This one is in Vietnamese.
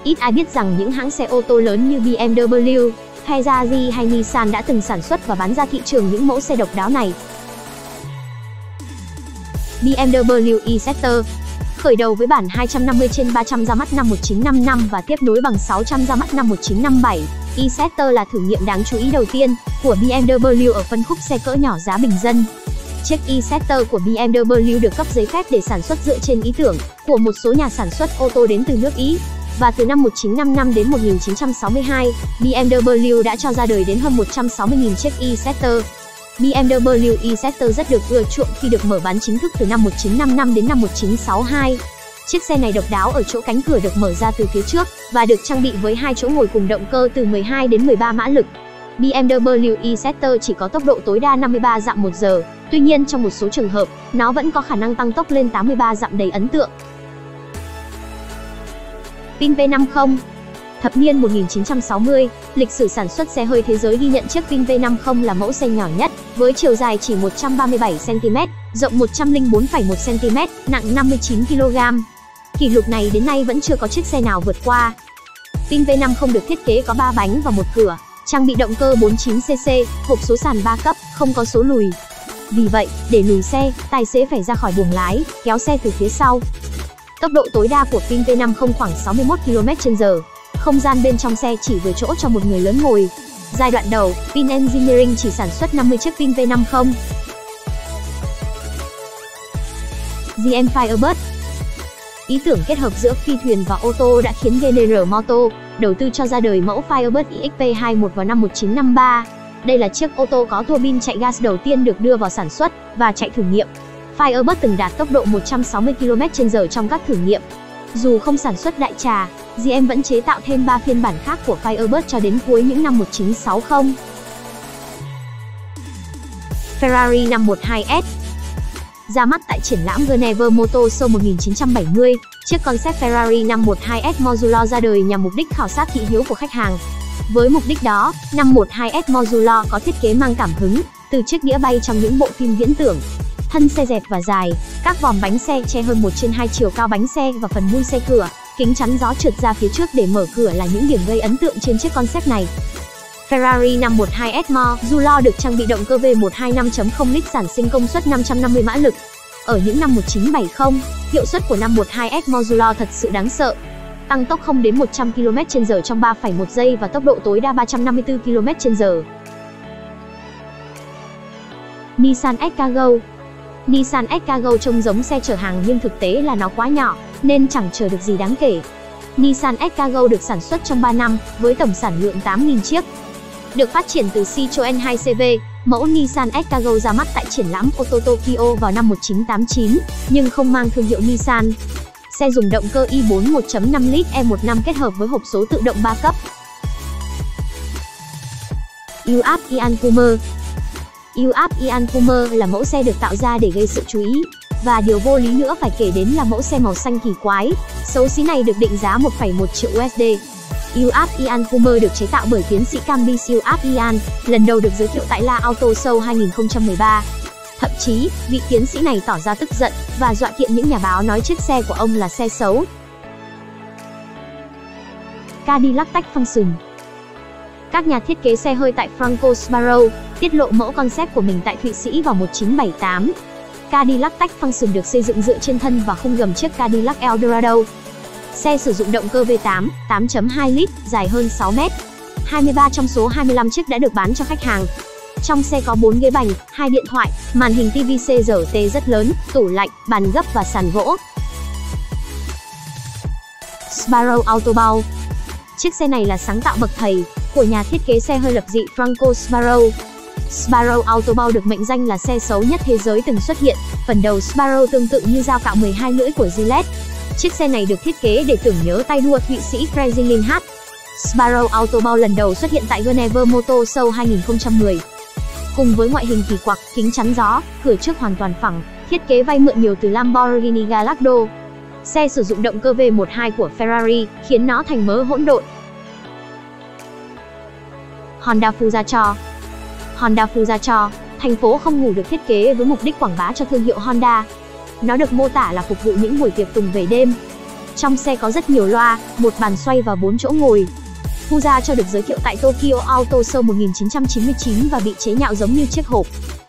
Ít ai biết rằng những hãng xe ô tô lớn như BMW, Ferrari hay Nissan đã từng sản xuất và bán ra thị trường những mẫu xe độc đáo này. BMW e-Setter khởi đầu với bản 250/300 ra mắt năm 1955 và tiếp nối bằng 600 ra mắt năm 1957. e-Setter là thử nghiệm đáng chú ý đầu tiên của BMW ở phân khúc xe cỡ nhỏ giá bình dân. Chiếc e-Setter của BMW được cấp giấy phép để sản xuất dựa trên ý tưởng của một số nhà sản xuất ô tô đến từ nước Ý. Và từ năm 1955 đến 1962, BMW đã cho ra đời đến hơn 160.000 chiếc e-Setter. BMW e-Setter rất được ưa chuộng khi được mở bán chính thức từ năm 1955 đến năm 1962. Chiếc xe này độc đáo ở chỗ cánh cửa được mở ra từ phía trước và được trang bị với 2 chỗ ngồi cùng động cơ từ 12 đến 13 mã lực. BMW e-Setter chỉ có tốc độ tối đa 53 dặm một giờ, tuy nhiên trong một số trường hợp, nó vẫn có khả năng tăng tốc lên 83 dặm đầy ấn tượng. Pin V50. Thập niên 1960, lịch sử sản xuất xe hơi thế giới ghi nhận chiếc Pin V50 là mẫu xe nhỏ nhất, với chiều dài chỉ 137cm, rộng 104,1cm, nặng 59kg. Kỷ lục này đến nay vẫn chưa có chiếc xe nào vượt qua. Pin V50 được thiết kế có 3 bánh và 1 cửa, trang bị động cơ 49cc, hộp số sàn 3 cấp, không có số lùi. Vì vậy, để lùi xe, tài xế phải ra khỏi buồng lái, kéo xe từ phía sau. Tốc độ tối đa của pin V50 khoảng 61 km/h. Không gian bên trong xe chỉ vừa chỗ cho một người lớn ngồi. Giai đoạn đầu, Pin Engineering chỉ sản xuất 50 chiếc pin V50. GM Firebird. Ý tưởng kết hợp giữa phi thuyền và ô tô đã khiến General Motors đầu tư cho ra đời mẫu Firebird EXP21 vào năm 1953. Đây là chiếc ô tô có tua bin chạy gas đầu tiên được đưa vào sản xuất và chạy thử nghiệm. Firebird từng đạt tốc độ 160 km/h trong các thử nghiệm. Dù không sản xuất đại trà, GM vẫn chế tạo thêm 3 phiên bản khác của Firebird cho đến cuối những năm 1960. Ferrari 512S. Ra mắt tại triển lãm Geneva Motor Show 1970, chiếc concept Ferrari 512S Modular ra đời nhằm mục đích khảo sát thị hiếu của khách hàng. Với mục đích đó, 512S Modular có thiết kế mang cảm hứng từ chiếc đĩa bay trong những bộ phim viễn tưởng. Thân xe dẹp và dài, các vòm bánh xe che hơn 1/2 chiều cao bánh xe và phần mui xe cửa, kính chắn gió trượt ra phía trước để mở cửa là những điểm gây ấn tượng trên chiếc concept này. Ferrari 512S Modular được trang bị động cơ V125.0 lít sản sinh công suất 550 mã lực. Ở những năm 1970, hiệu suất của 512S Modular thật sự đáng sợ. Tăng tốc 0 đến 100 km/h trong 3,1 giây và tốc độ tối đa 354 km/h. Nissan S-Cargo. Nissan S-Cargo trông giống xe chở hàng nhưng thực tế là nó quá nhỏ, nên chẳng chở được gì đáng kể. Nissan S-Cargo được sản xuất trong 3 năm, với tổng sản lượng 8.000 chiếc. Được phát triển từ Citroën 2CV, mẫu Nissan S-Cargo ra mắt tại triển lãm ô tô Tokyo vào năm 1989, nhưng không mang thương hiệu Nissan. Xe dùng động cơ i4 1.5 lít E15 kết hợp với hộp số tự động 3 cấp. UAV Ian Puma. UAV Ian Puma là mẫu xe được tạo ra để gây sự chú ý. Và điều vô lý nữa phải kể đến là mẫu xe màu xanh kỳ quái, xấu xí này được định giá 1,1 triệu USD. UAV Ian Puma được chế tạo bởi tiến sĩ Camby UAV Ian, lần đầu được giới thiệu tại La Auto Show 2013. Thậm chí, vị tiến sĩ này tỏ ra tức giận và dọa kiện những nhà báo nói chiếc xe của ông là xe xấu. Cadillac Tech Function. Các nhà thiết kế xe hơi tại Franco Sbarro tiết lộ mẫu concept của mình tại Thụy Sĩ vào 1978. Cadillac Tech Function được xây dựng dựa trên thân và khung gầm chiếc Cadillac Eldorado. Xe sử dụng động cơ V8, 8.2 lít, dài hơn 6 mét. 23 trong số 25 chiếc đã được bán cho khách hàng. Trong xe có 4 ghế bành, 2 điện thoại, màn hình TV CRT rất lớn, tủ lạnh, bàn gấp và sàn gỗ. Sbarro Autobahn. Chiếc xe này là sáng tạo bậc thầy của nhà thiết kế xe hơi lập dị Franco Sbarro. Sbarro Autobahn được mệnh danh là xe xấu nhất thế giới từng xuất hiện. Phần đầu Sbarro tương tự như dao cạo 12 lưỡi của Gillette. Chiếc xe này được thiết kế để tưởng nhớ tay đua Thụy Sĩ Fredrik Linhart. Sbarro Autobahn lần đầu xuất hiện tại Geneva Motor Show 2010. Cùng với ngoại hình kỳ quặc, kính chắn gió, cửa trước hoàn toàn phẳng, thiết kế vay mượn nhiều từ Lamborghini Gallardo. Xe sử dụng động cơ V12 của Ferrari, khiến nó thành mớ hỗn độn. Honda Fujato. Honda Fujato, thành phố không ngủ được thiết kế với mục đích quảng bá cho thương hiệu Honda. Nó được mô tả là phục vụ những buổi tiệc tùng về đêm. Trong xe có rất nhiều loa, một bàn xoay và 4 chỗ ngồi. Fuza cho được giới thiệu tại Tokyo Auto Show 1999 và bị chế nhạo giống như chiếc hộp.